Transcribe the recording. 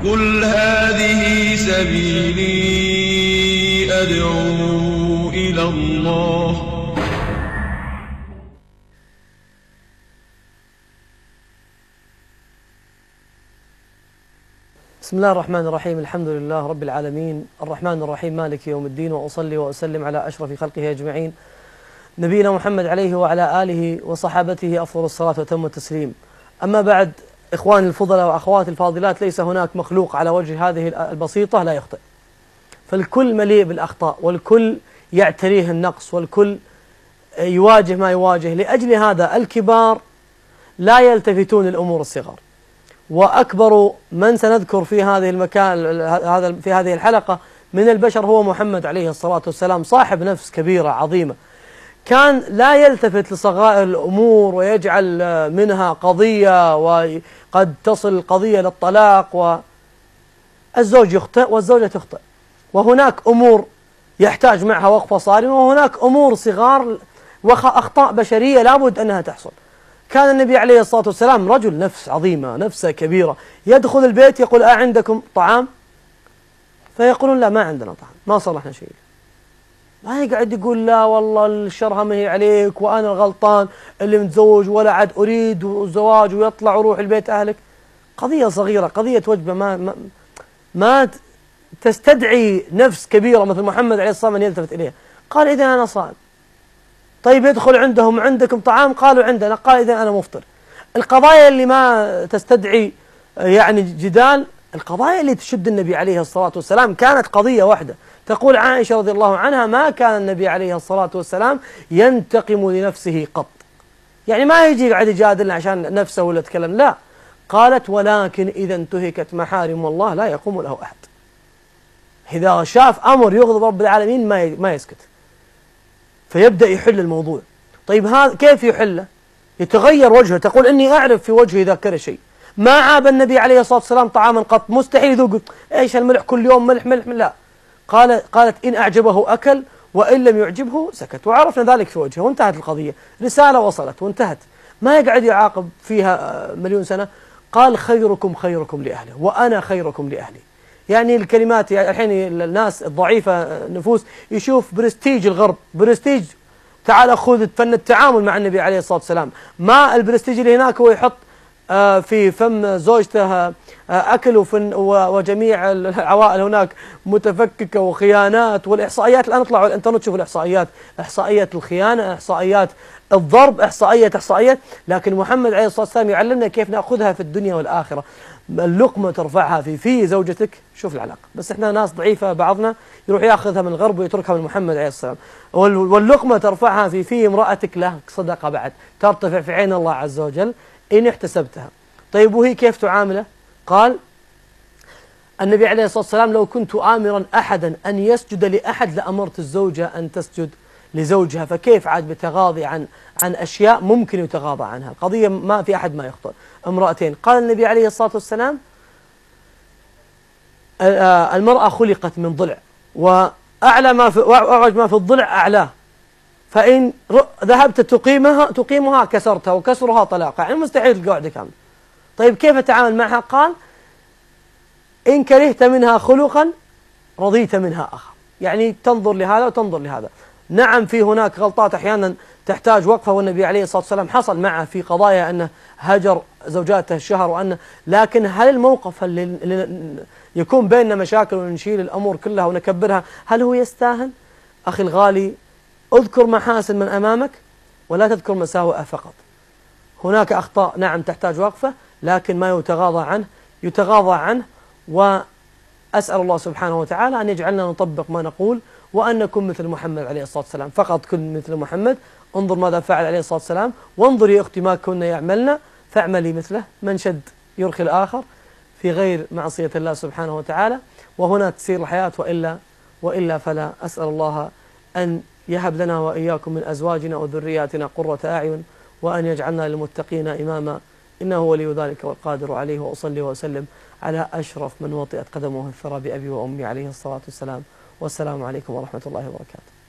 قل هذه سبيلي أدعو إلى الله. بسم الله الرحمن الرحيم. الحمد لله رب العالمين الرحمن الرحيم مالك يوم الدين، وأصلي وأسلم على أشرف خلقه أجمعين نبينا محمد عليه وعلى آله وصحابته أفضل الصلاة وتم التسليم. أما بعد، إخواني الفضلاء وأخواتي الفاضلات، ليس هناك مخلوق على وجه هذه البسيطة لا يخطئ، فالكل مليء بالأخطاء، والكل يعتريه النقص، والكل يواجه ما يواجه. لأجل هذا الكبار لا يلتفتون للأمور الصغار، وأكبر من سنذكر في هذه المكان في هذه الحلقة من البشر هو محمد عليه الصلاة والسلام، صاحب نفس كبيرة عظيمة، كان لا يلتفت لصغائر الأمور ويجعل منها قضية، وقد تصل القضية للطلاق، والزوج يخطئ والزوجة تخطئ، وهناك أمور يحتاج معها وقفة صارمة، وهناك أمور صغار وأخطاء بشرية لابد أنها تحصل. كان النبي عليه الصلاة والسلام رجل نفس عظيمة، نفسه كبيرة، يدخل البيت يقول: أعندكم طعام؟ فيقولون: لا، ما عندنا طعام، ما صلحنا شيء. ما يقعد يقول: لا والله الشرها ما هي عليك، وأنا الغلطان اللي متزوج، ولا عاد أريد الزواج، ويطلع وروح البيت أهلك. قضية صغيرة، قضية وجبة ما تستدعي نفس كبيرة مثل محمد عليه الصلاة والسلام أن يلتفت إليها. قال: إذا أنا صائم. طيب يدخل عندهم: عندكم طعام؟ قالوا: عندنا. قال: إذا أنا مفطر. القضايا اللي ما تستدعي يعني جدال، القضايا اللي تشد النبي عليه الصلاة والسلام كانت قضية واحدة. تقول عائشة رضي الله عنها: ما كان النبي عليه الصلاة والسلام ينتقم لنفسه قط. يعني ما يجي قاعد يجادلنا عشان نفسه ولا يتكلم، لا. قالت: ولكن إذا انتهكت محارم الله لا يقوم له أحد. إذا شاف أمر يغضب رب العالمين ما يسكت، فيبدأ يحل الموضوع. طيب هذا كيف يحله؟ يتغير وجهه، تقول: إني أعرف في وجهه إذا كره شيء. ما عاب النبي عليه الصلاة والسلام طعاما قط، مستحيل يذوق إيش الملح كل يوم، ملح ملح، لا. قالت: إن أعجبه أكل، وإن لم يعجبه سكت. وعرفنا ذلك في وجهه، وانتهت القضية، رسالة وصلت وانتهت، ما يقعد يعاقب فيها مليون سنة. قال: خيركم خيركم لأهله، وأنا خيركم لأهلي. يعني الكلمات، يعني الحين الناس الضعيفة النفوس يشوف برستيج الغرب، برستيج، تعال خذ فن التعامل مع النبي عليه الصلاة والسلام. ما البرستيج اللي هناك هو يحط في فم زوجته أكل، وجميع العوائل هناك متفككة وخيانات، والإحصائيات الآن اطلعوا على الإنترنت شوفوا الإحصائيات، إحصائيات الخيانة، إحصائيات الضرب، إحصائيات. لكن محمد عليه الصلاة والسلام يعلمنا كيف نأخذها في الدنيا والآخرة. اللقمة ترفعها في زوجتك، شوف العلاقة. بس احنا ناس ضعيفة، بعضنا يروح ياخذها من الغرب ويتركها من محمد عليه الصلاة والسلام. واللقمة ترفعها في امرأتك، له صدقة بعد ترتفع في عين الله عز وجل إن احتسبتها. طيب وهي كيف تعامله؟ قال النبي عليه الصلاة والسلام: لو كنت آمرا أحدا أن يسجد لأحد لأمرت الزوجة أن تسجد لزوجها. فكيف عاد بتغاضي عن أشياء ممكن يتغاضى عنها؟ القضية ما في أحد ما يخطئ. امرأتين، قال النبي عليه الصلاة والسلام: المرأة خلقت من ضلع، وأعلى وأعوج ما في الضلع أعلاه، فإن ذهبت تقيمها كسرتها، وكسرها طلاقها، يعني مستحيل القعدة كاملة. طيب كيف أتعامل معها؟ قال: إن كرهت منها خلقا رضيت منها آخر. يعني تنظر لهذا وتنظر لهذا. نعم، في هناك غلطات أحيانا تحتاج وقفة، والنبي عليه الصلاة والسلام حصل معه في قضايا أنه هجر زوجاته الشهر، لكن هل الموقف اللي يكون بيننا مشاكل ونشيل الأمور كلها ونكبرها، هل هو يستاهل؟ أخي الغالي، اذكر محاسن من أمامك ولا تذكر مساوئ فقط. هناك أخطاء نعم تحتاج وقفة، لكن ما يتغاضى عنه. وأسأل الله سبحانه وتعالى أن يجعلنا نطبق ما نقول، وأن نكون مثل محمد عليه الصلاة والسلام. فقط كن مثل محمد. انظر ماذا فعل عليه الصلاة والسلام، وانظر يا أختي ما كنا يعملنا فاعملي مثله. من شد يرخي الآخر في غير معصية الله سبحانه وتعالى، وهنا تسير الحياة، وإلا فلا. أسأل الله أن يهب لنا وإياكم من أزواجنا وذرياتنا قرة أعين، وأن يجعلنا للمتقين إماما، إنه ولي ذلك والقادر عليه. وأصلي وأسلم على أشرف من وطئت قدمه الثرى بأبي وأمي عليه الصلاة والسلام. والسلام عليكم ورحمة الله وبركاته.